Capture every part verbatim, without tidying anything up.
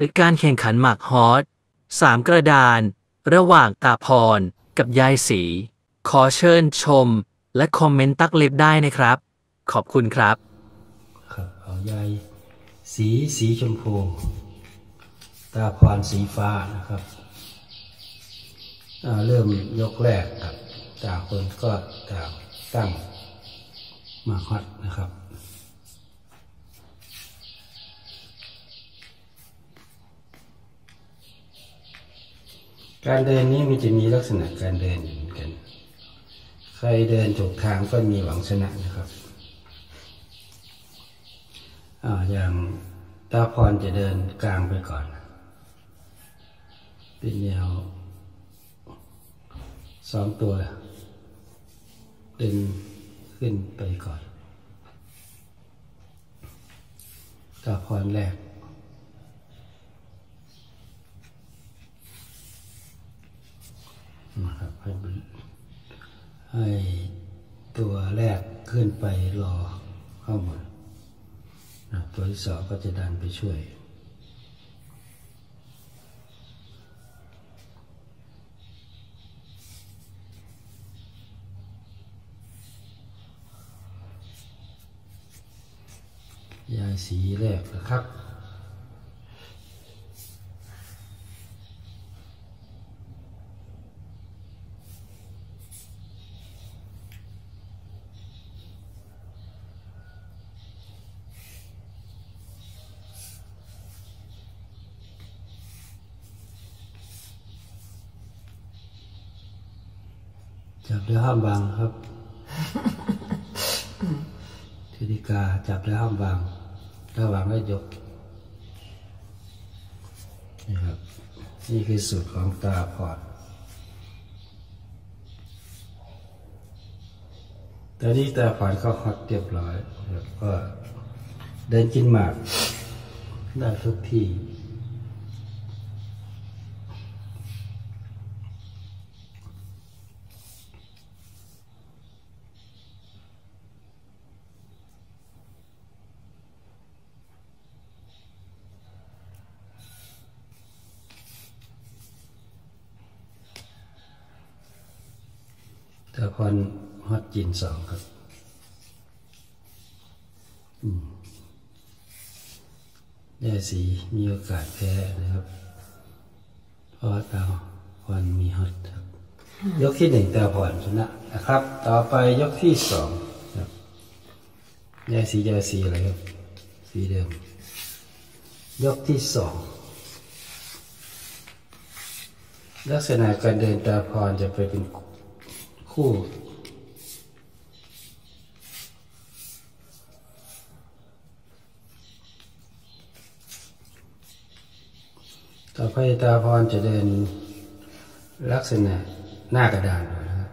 รือการแข่งขันหมากฮอตสามกระดานระหว่างตาพรกับยายสีขอเชิญชมและคอมเมนต์ตักเล็บได้นะครับขอบคุณครับครับเอายายสีสีชมพูตาพรสีฟ้านะครับเริ่มยกแรกครับต่างคนก็ต่างตั้งมาฮอตนะครับการเดินนี้มันจะมีลักษณะการเดินเหมือนกันใครเดินถูกทางก็มีหวังชนะนะครับอ่าอย่างตาพรจะเดินกลางไปก่อนเป็นแนวสองตัวเดินขึ้นไปก่อนตาพรแรกนะครับให้ให้ตัวแรกขึ้นไปรอข้างบนนะตัวที่สองก็จะดันไปช่วยยายสีแรกนะครับจับแล้วห้ามวางครับธิติกาจับแล้วห้ามวางถ้าวางแล้วยกนี่ครับนี่คือสูตรของตาพรตอนนี้ตาพรเข้าฮอตเรียบร้อยแล้วก็เดินกินหมากได้ทุกที่ตาพรฮอตจินสองครับยายสีมีโอกาสแพ้นะครับเพราะตาพรมีฮอตครับยกที่หนึ่งตาพรชนะนะครับต่อไปยกที่สองครับยายสียายสีอะไรครับสีเดิมยกที่สองลักษณะการเดินตาพรจะไปเป็นคู่ต่อไปตาพรจะเดินลักษณะหน้ากระดานนะครับ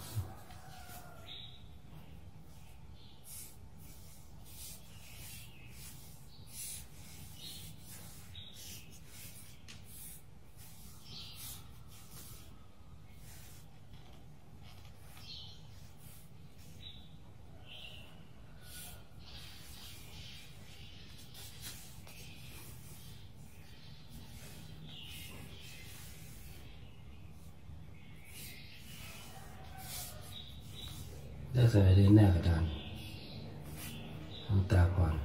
ลักษณะเดินหน้ากระดานของตาพร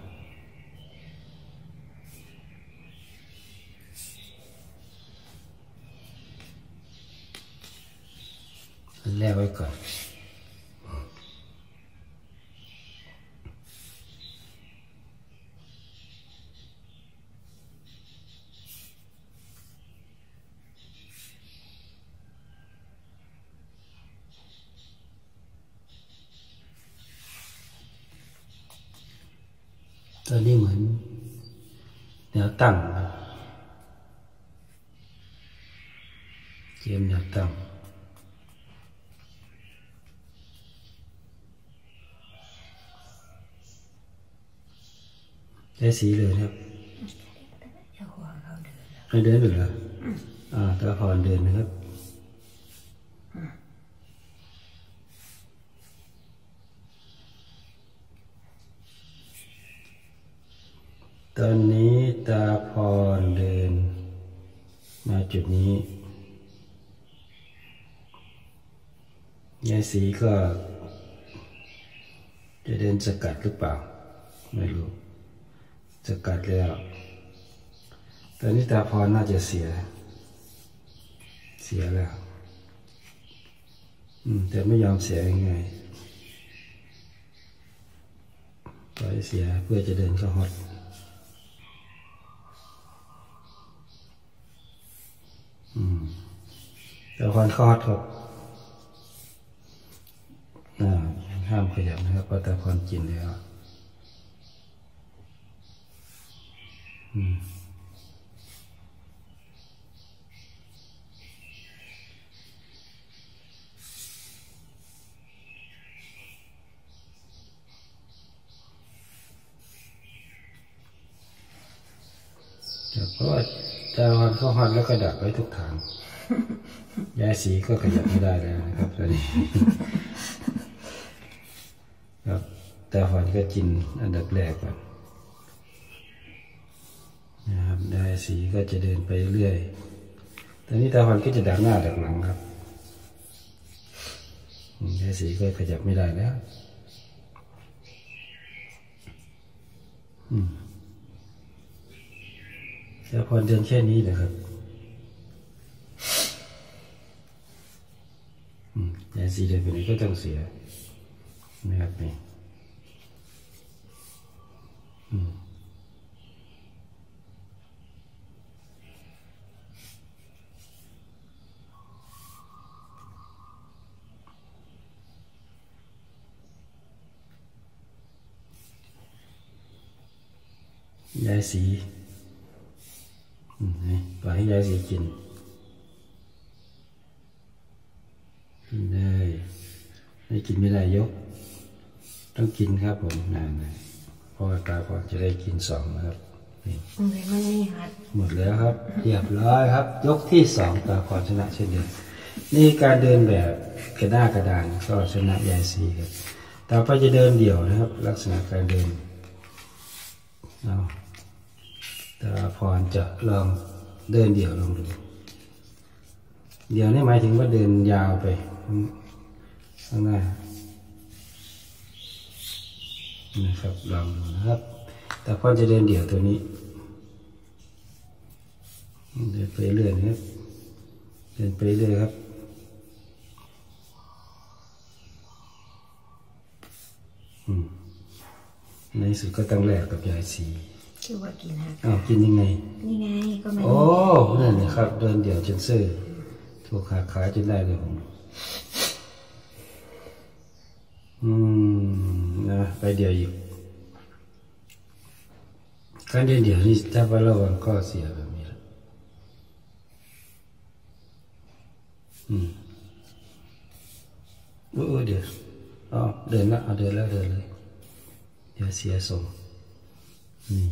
อันแรกไว้ก่อนตอนนี้เหมือนแนวตั้งเกมแนวตั้งได้สีเลยครับให้เดินหรือเหรออ่าตาพรเดินนะครับตอนนี้ตาพรเดินจุดนี้ยายสีก็จะเดินสกัดหรือเปล่าไม่รู้สกัดแล้วตอนนี้ตาพรน่าจะเสียเสียแล้วอืมแต่ไม่ยอมเสียยังไงปล่อยเสียเพื่อจะเดินเข้าฮอตอืมตาพรเข้าฮอตครับอ่าห้ามขยับนะครับเพราะตาพรกินแล้วอืมเพราะว่าตาพรเข้าฮอตแล้วก็ดักไว้ทุกทางยายสีก็ขยับไม่ได้แล้วนะครับตอนนี้ครับตาพรก็กินอันดับแรกก่อนนะครับยายสีก็จะเดินไปเรื่อยตอนนี้ตาพรก็จะดักหน้าดักหลังครับยายสีก็ขยับไม่ได้แล้วตาพรเดินแค่นี้เลยครับยายสีเดินไปไหนก็ต้องเสียนะครับนี่ยายสีปล่อยให้ยายสีกินกินได้ไม่กินไม่ได้ยกต้องกินครับผมนานเลยเพราะว่าตาพรจะได้กินสองนะครับนี่หมดแล้วครับเรียบร้อยครับยกที่สองตาพรชนะเช่นเดิมนี่การเดินแบบกระด้างกระดานก็ชนะยายสีครับต่อไปจะเดินเดี่ยวนะครับลักษณะการเดินเอาตาพรจะลองเดินเดี่ยวลองดูเดี่ยวนี่หมายถึงว่าเดินยาวไปข้างหน้านะครับลองดูนะครับตาพรจะเดินเดี่ยวตัวนี้เดินไปเรื่อยนะครับเดินไปเรื่อยครับในสุดก็ต้องแลกกับยายสีคือว่ากินฮะอ้าวกินยังไงนี่ไงก็ไม่โอ้นั่นนะครับเดินเดี่ยวจนซื่อถูกขาขาจนได้เลยผมอืมนะไปเดี่ยวอยู่การเดินเดี่ยวนี่ถ้าว่าระวังข้อเสียแบบนี้ละอืมโอ้เดี๋ยวอ๋อเดินละเอาเดินแล้วเดินเลยเดี๋ยวเสียทรงนี่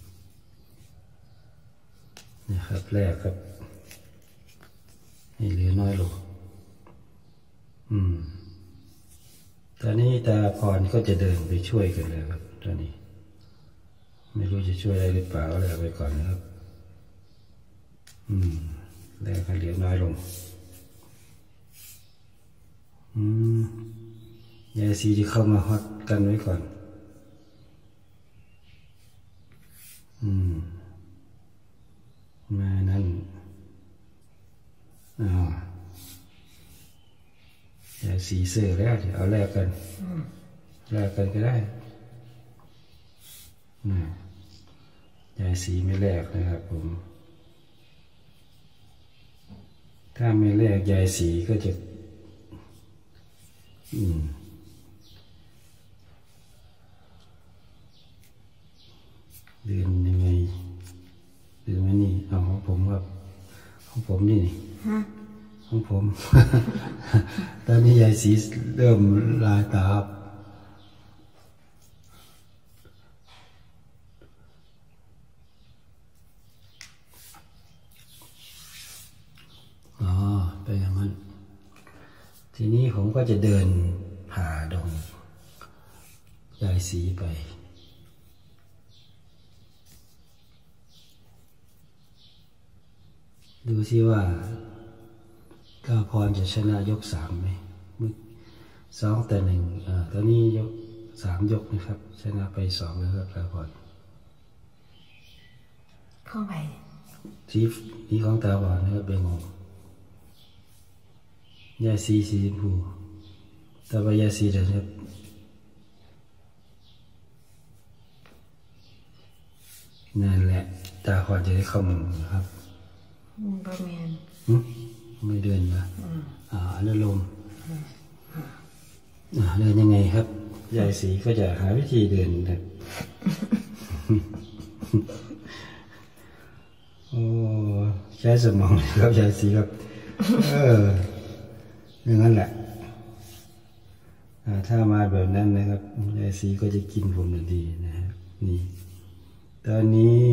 นะครับแรกครับให้เหลือน้อยลงอืมตอนนี้ตาพรก็จะเดินไปช่วยกันแล้วครับตอนนี้ไม่รู้จะช่วยได้หรือเปล่าแล้วไปก่อนนะครับอืมแรกให้เหลือน้อยลงอืมยายสีจะเข้ามาฮอตกันไว้ก่อนอืมมานั่นอ๋อยายสีเสื้อแล้วเดี๋ยวเอาแลกกันแลกกันก็ได้ยายสีไม่แลกนะครับผมถ้าไม่แลกยายสีก็จะอืมเดินยังไงเดินมานี่เอาของผมครับของผมนี่ของผม ตอนนี้ยายสีเริ่มลายตาครับอ๋อไปอย่างนั้นทีนี้ผมก็จะเดินผ่าดงยายสีไปดูซิว่าก้าวพรจะชนะยกสามไหมสองแต่หนึ่งอ่าตอนนี้ยกสามยกนะครับชนะไปสองแล้วครับก้าวพรเข้าไปสีสีของตาบอดนะครับเบงงยาสีสีชมพูแต่ว่ายาสีเดี๋ยวนี้นั่นแหละตาขวาจะได้เข้ามุมนะครับประมาณไม่เดินนะอ่าอนุโลมอ่าเดินยังไงครับยายสีก็จะหาวิธีเดินครับโอ้ใช้สมองครับยายสีครับเอออย่างนั้นแหละถ้ามาแบบนั้นนะครับยายสีก็จะกินผมดีนะครับนี่ตอนนี้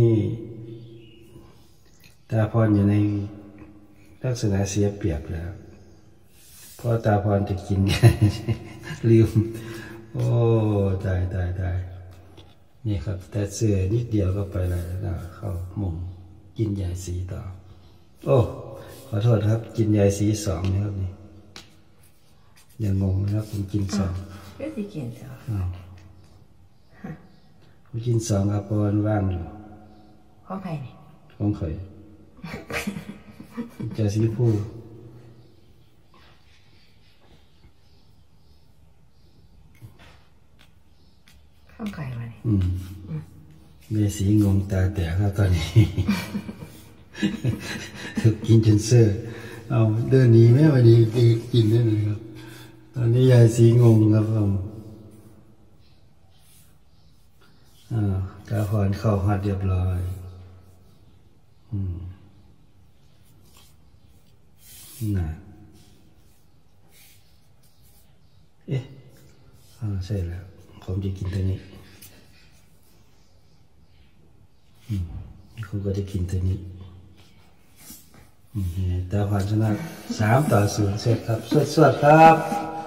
ตาพรอยู่ในลักษณะเสียเปรียบแล้วเพราะตาพรจะกินลืมโอ้ตายตายตายนี่ครับแต่เสื้อนิดเดียวก็ไปแล้วเข้ามุมกินยายสีต่อโอ้ขอโทษครับกินยายสีสองนะครับนี่อย่างงงนะครับผมกินสองก็สิกินสองผมกินสองครับเพราะว่าว่างอยู่ของใครนี่ของใครจะสีผู้ข้างไก่มาเนี่ยอืมเมสีงงตาแตกแล้วตอนนี้ถูกกินจนเสื้อเอาเดินหนีไม่มาดีกินได้เลยครับตอนนี้ยายสีงงครับผมอ่าตาพรเข้าหัดเรียบร้อยอืมน่ะเอ๊ะอ่าใช่แล้วผมจะกินตัวนี้อืมคุณก็จะกินตัวนี้อืมตาพรชนะสามต่อศูนย์เสร็จครับสวดๆครับ